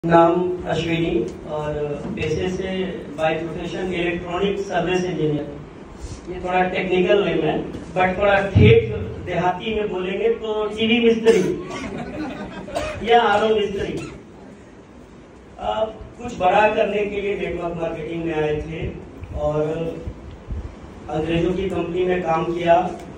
नाम अश्विनी और पेशे से by profession electronic service engineer. ये थोड़ा टेक्निकल नेम है बट थोड़ा ठेठ देहाती में बोलेंगे तो टीवी मिस्त्री या आरओ मिस्त्री। कुछ बड़ा करने के लिए नेटवर्क मार्केटिंग में आए थे और अंग्रेजों की कंपनी में काम किया,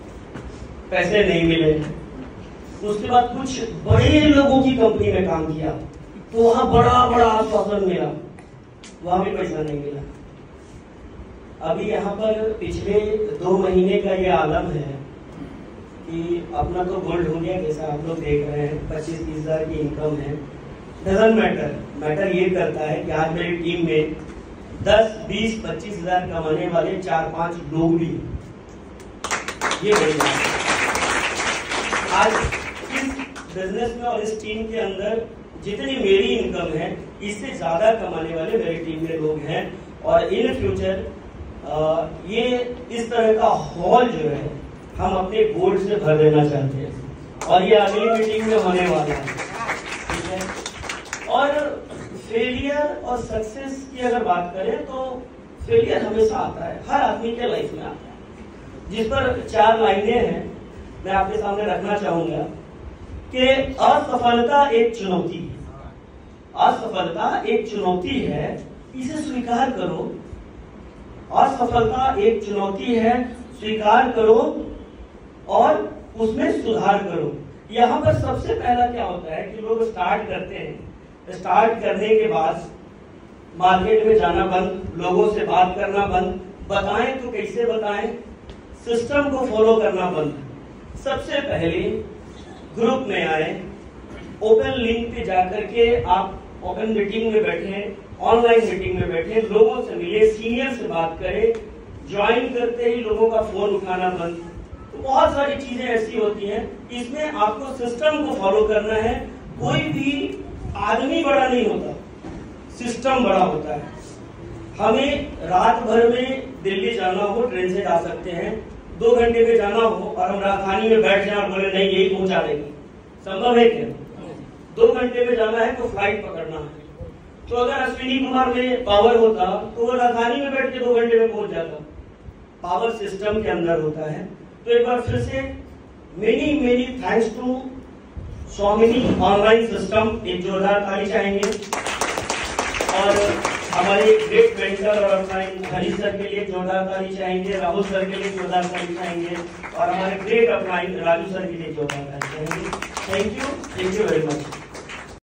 पैसे नहीं मिले। उसके बाद कुछ बड़े लोगों की कंपनी में काम किया तो वहां बड़ा बड़ा आश्वासन मिला, वहां भी पैसा नहीं मिला। अभी यहाँ पर पिछले 2 महीने का ये आलम है कि अपना तो गोल्ड हो गया, जैसा आप लोग देख रहे हैं 25-30 हजार की इनकम है। डजंट मैटर ये करता है कि आज मेरी टीम में 10, 20, 25 हजार कमाने वाले 4-5 लोग भी। ये बड़ी बात है। आज इस बिजनेस में और इस टीम के अंदर जितनी मेरी इनकम है इससे ज्यादा कमाने वाले मेरी टीम में लोग हैं और इन फ्यूचर ये इस तरह का हॉल जो है हम अपने गोल्ड से भर देना चाहते हैं और ये अगली मीटिंग में होने वाला है, ठीक है। और फेलियर और सक्सेस की अगर बात करें तो फेलियर हमेशा आता है, हर आदमी के लाइफ में आता है, जिस पर 4 लाइनें हैं मैं आपके सामने रखना चाहूंगा कि असफलता एक चुनौती है। असफलता एक चुनौती है, इसे स्वीकार करो। असफलता एक चुनौती है, स्वीकार करो और उसमें सुधार करो। यहाँ पर सबसे पहला क्या होता है कि लोग स्टार्ट करते हैं, स्टार्ट करने के बाद मार्केट में जाना बंद, लोगों से बात करना बंद, बताएं तो कैसे बताएं, सिस्टम को फॉलो करना बंद। सबसे पहले ग्रुप में आए, ओपन लिंक पे जाकर के आप ओपन मीटिंग में बैठे, ऑनलाइन मीटिंग में बैठे, लोगों से मिले, सीनियर से बात करें। ज्वाइन करते ही लोगों का फोन उठाना बंद। तो बहुत सारी चीजें ऐसी होती हैं, इसमें आपको सिस्टम को फॉलो करना है। कोई भी आदमी बड़ा नहीं होता, सिस्टम बड़ा होता है। हमें रात भर में दिल्ली जाना हो ट्रेन से जा सकते हैं, 2 घंटे में जाना हो और हम राजधानी में बैठ जाए और बोले नहीं यही पहुंचा देंगे, संभव है क्या? 2 घंटे में जाना है तो फ्लाइट पकड़ना है। तो अगर अश्विनी कुमार में पावर होता तो वो राजधानी में बैठ के 2 घंटे में पहुंच जाता। पावर सिस्टम के अंदर होता है। तो एक बार फिर से many thanks to Swamini online system, एक जोरदार ताली चाहेंगे। और हमारे ग्रेट मेंटर और अपलाइन हरी सर के लिए जोरदार ताली चाहेंगे, राहुल सर के लिए जोरदार ताली चाहेंगे और हमारे ग्रेट अपलाइन राजू सर के लिए जोरदार ताली चाहेंगे। Thank you very much.